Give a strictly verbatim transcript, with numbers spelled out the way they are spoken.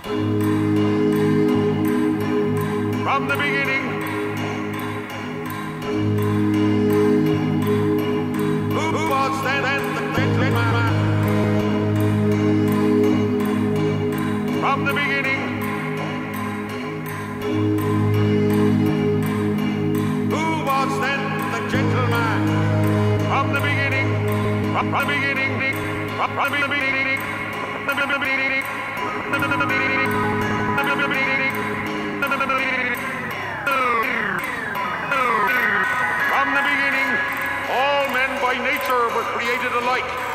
From the beginning, who was then the great man? From the beginning, who was then the gentleman? From the beginning, from the beginning, from the beginning, from the beginning, from the beginning, from the beginning, from the beginning, all men by nature were created alike.